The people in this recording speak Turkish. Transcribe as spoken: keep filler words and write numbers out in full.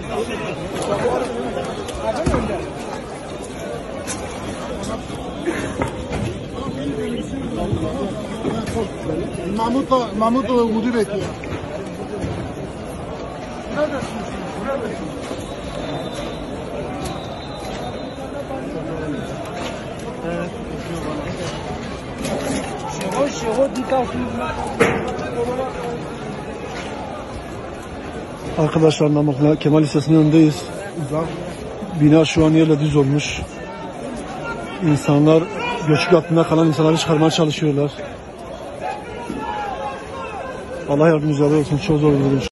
Mahmut da Mahmut da Umut'u bekliyor. Arkadaşlar Namıklı Kemal Lisesi'nin önündeyiz. Bina şu an yerle düz olmuş. İnsanlar göçük altında kalan insanları çıkarmaya çalışıyorlar. Allah yardımcıları olsun. Çok zor bir durum.